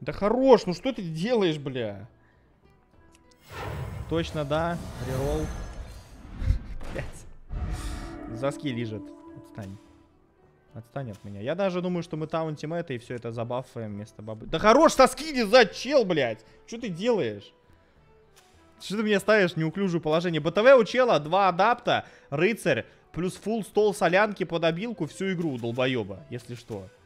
Да хорош, ну что ты делаешь, бля? Точно, да. Реролл. Заски лежит. Отстань. Отстань от меня. Я даже думаю, что мы таунтим это и все это забафаем вместо бабы. Да хорош, соски не за чел, блядь. Что ты делаешь? Что ты мне ставишь в неуклюжее положение? БТВ у чела 2 адапта, рыцарь, плюс фулл стол солянки под обилку всю игру, долбоеба, если что.